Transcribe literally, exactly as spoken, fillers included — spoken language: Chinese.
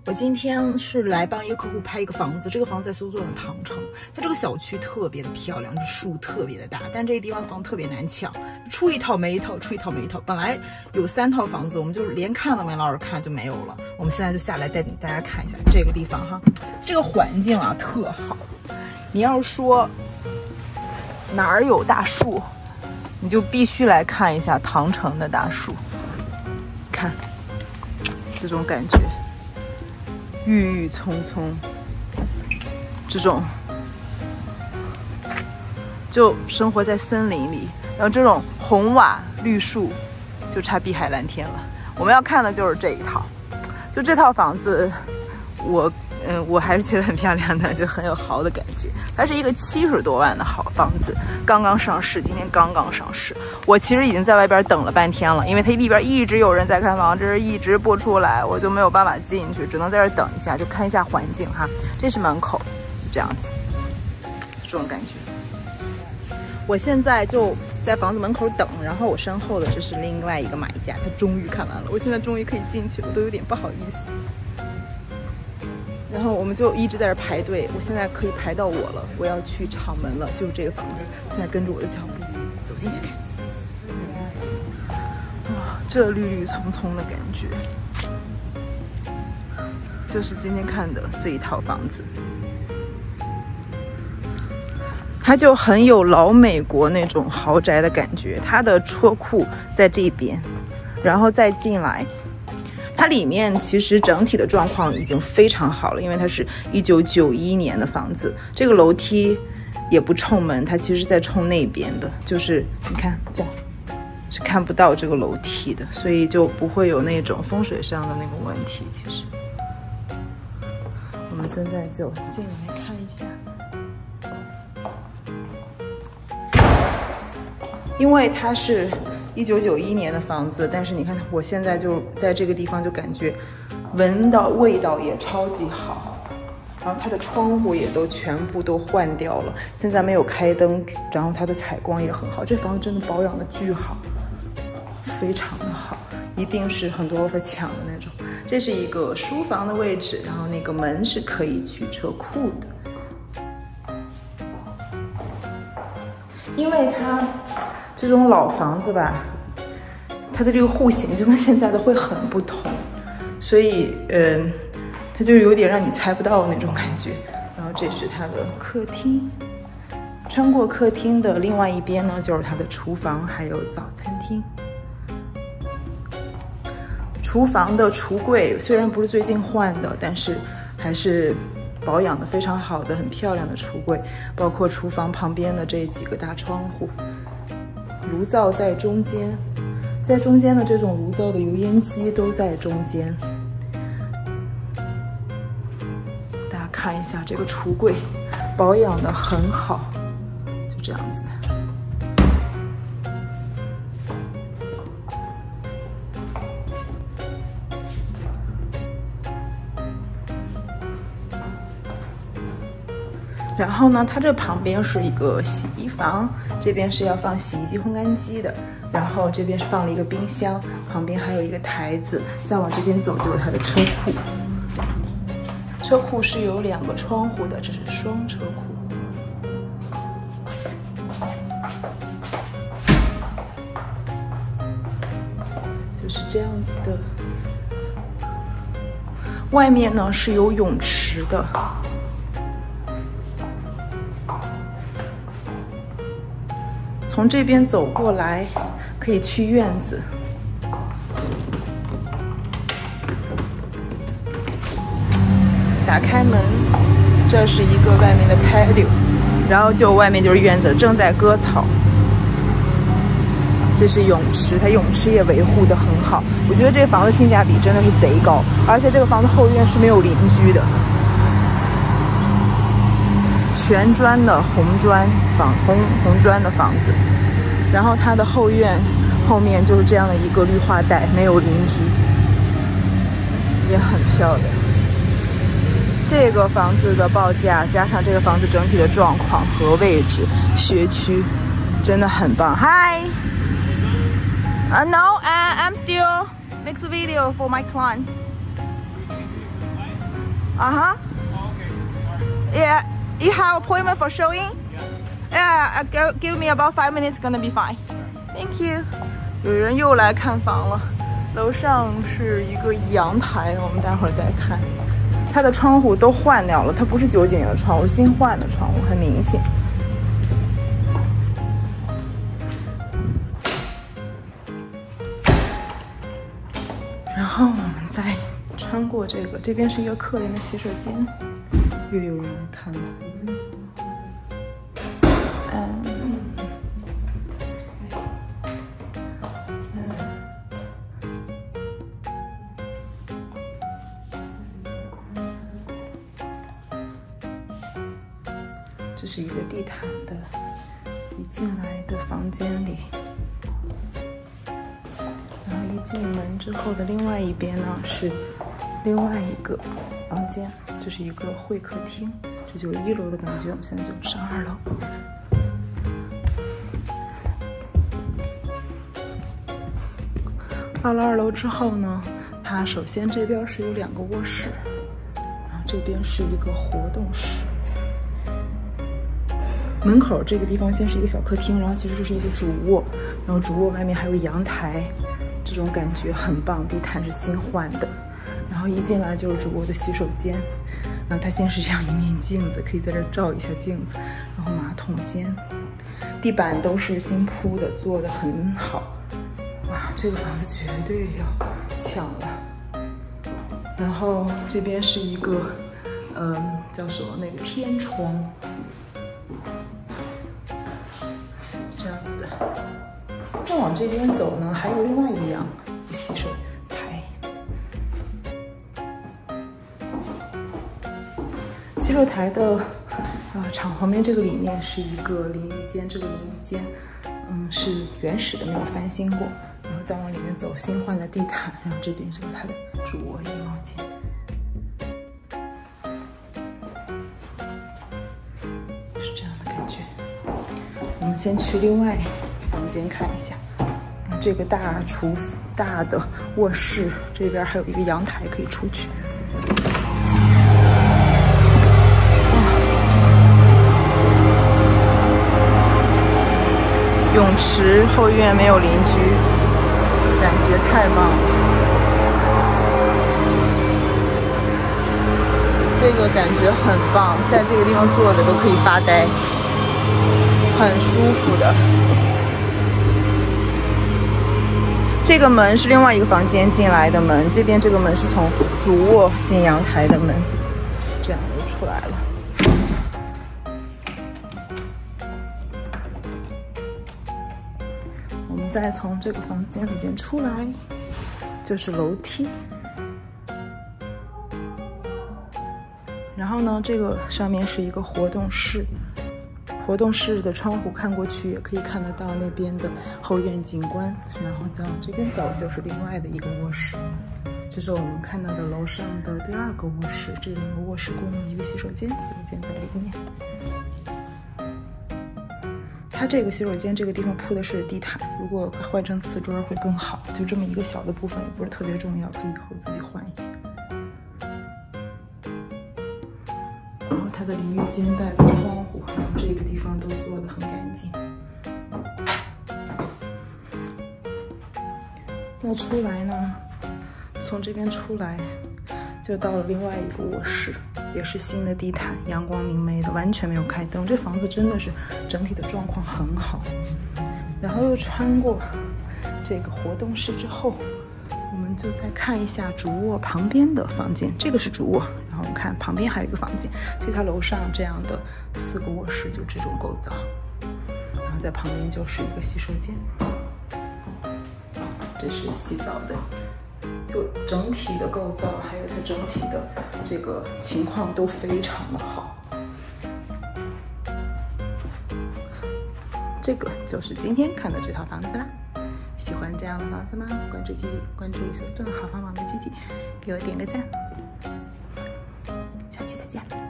我今天是来帮一个客户拍一个房子，这个房子在苏州的唐城，它这个小区特别的漂亮，树特别的大，但这个地方的房子特别难抢，出一套没一套，出一套没一套。本来有三套房子，我们就是连看都没捞着看就没有了。我们现在就下来带大家看一下这个地方哈，这个环境啊特好。你要是说哪儿有大树，你就必须来看一下唐城的大树，看这种感觉。郁郁葱葱，这种就生活在森林里，然后这种红瓦绿树就差碧海蓝天了。我们要看的就是这一套，就这套房子，我嗯我还是觉得很漂亮的，就很有豪的感觉。它是一个七十多万的好房子，刚刚上市，今天刚刚上市。我其实已经在外边等了半天了，因为它里边一直有人在看房，这是一直不出来，我就没有办法进去，只能在这等一下，就看一下环境哈。这是门口，这样子，这种感觉。我现在就在房子门口等，然后我身后的这是另外一个买家，他终于看完了，我现在终于可以进去了，都有点不好意思。然后我们就一直在这排队，我现在可以排到我了，我要去厂门了，就是这个房子。现在跟着我的脚步走进去看。哇，这绿绿葱葱的感觉，就是今天看的这一套房子，它就很有老美国那种豪宅的感觉。它的车库在这边，然后再进来。它里面其实整体的状况已经非常好了，因为它是一九九一年的房子。这个楼梯也不冲门，它其实是在冲那边的，就是你看这样是看不到这个楼梯的，所以就不会有那种风水上的那个问题。其实我们现在就进来看一下，因为它是一九九一年的房子，但是你看我现在就在这个地方就感觉闻到味道也超级好，然后它的窗户也都全部都换掉了，现在没有开灯，然后它的采光也很好，这房子真的保养的巨好，非常的好，一定是很多 offer 抢的那种。这是一个书房的位置，然后那个门是可以去车库的，因为它这种老房子吧，它的这个户型就跟现在的会很不同，所以嗯、呃，它就有点让你猜不到那种感觉。然后这是它的客厅，穿过客厅的另外一边呢，就是它的厨房还有早餐厅。厨房的橱柜虽然不是最近换的，但是还是保养的非常好的，很漂亮的橱柜，包括厨房旁边的这几个大窗户。炉灶在中间，在中间的这种炉灶的油烟机都在中间。大家看一下这个橱柜，保养的很好，就这样子的。然后呢，它这旁边是一个洗衣房，这边是要放洗衣机、烘干机的。然后这边是放了一个冰箱，旁边还有一个台子。再往这边走就是它的车库。车库是有两个窗户的，这是双车库。就是这样子的。外面呢是有泳池的。从这边走过来，可以去院子。打开门，这是一个外面的 patio， 然后就外面就是院子，正在割草。这是泳池，它泳池也维护得很好。我觉得这个房子性价比真的是贼高，而且这个房子后院是没有邻居的。全砖的红砖房，红红砖的房子，然后它的后院后面就是这样的一个绿化带，没有邻居，也很漂亮。这个房子的报价加上这个房子整体的状况和位置，学区真的很棒。Hi, uh, no, uh, I'm still make a video for my client. Uh huh. Yeah. You have appointment for showing? Yeah. Uh, give me about five minutes. Gonna be fine. Thank you. 有人又来看房了。楼上是一个阳台，我们待会儿再看。它的窗户都换掉了，它不是九几年的窗户，是新换的窗户，很明显。然后我们再穿过这个，这边是一个客人的洗手间，又有人来看了。嗯。 这是一个地毯的，一进来的房间里，然后一进门之后的另外一边呢是另外一个房间，这是一个会客厅，这就是一楼的感觉。我们现在就上二楼。到了二楼之后呢，它首先这边是有两个卧室，然后这边是一个活动室。 门口这个地方先是一个小客厅，然后其实就是一个主卧，然后主卧外面还有阳台，这种感觉很棒。地毯是新换的，然后一进来就是主卧的洗手间，然后它先是这样一面镜子，可以在这儿照一下镜子，然后马桶间，地板都是新铺的，做的很好。哇，这个房子绝对要抢了。然后这边是一个，嗯、呃，叫什么那个天窗。 这样子的，再往这边走呢，还有另外一样洗手台。洗手台的啊厂旁边这个里面是一个淋浴间，这个淋浴间嗯是原始的，没有翻新过。然后再往里面走，新换了地毯，然后这边是它的主卧衣帽间。 我们先去另外房间看一下，这个大厨大的卧室这边还有一个阳台可以出去。泳池后院没有邻居，感觉太棒了。这个感觉很棒，在这个地方坐着都可以发呆。 很舒服的。这个门是另外一个房间进来的门，这边这个门是从主卧进阳台的门，这样就出来了。我们再从这个房间里边出来，就是楼梯。然后呢，这个上面是一个活动室。 活动室的窗户看过去，也可以看得到那边的后院景观。然后再往这边走，就是另外的一个卧室。这是我们看到的楼上的第二个卧室，这两个卧室共用一个洗手间，洗手间在里面。它这个洗手间这个地方铺的是地毯，如果换成瓷砖会更好。就这么一个小的部分，也不是特别重要，可以以后自己换一下。 然后它的淋浴间带了窗户，然后这个地方都做得很干净。再出来呢，从这边出来，就到了另外一个卧室，也是新的地毯，阳光明媚的，完全没有开灯。这房子真的是整体的状况很好。然后又穿过这个活动室之后，我们就再看一下主卧旁边的房间，这个是主卧。 然后我们看旁边还有一个房间，所以它楼上这样的四个卧室就这种构造，然后在旁边就是一个洗手间，这是洗澡的，就整体的构造还有它整体的这个情况都非常的好。这个就是今天看的这套房子啦。喜欢这样的房子吗？关注吉吉，关注小镇好房网的吉吉，给我点个赞。下期再见。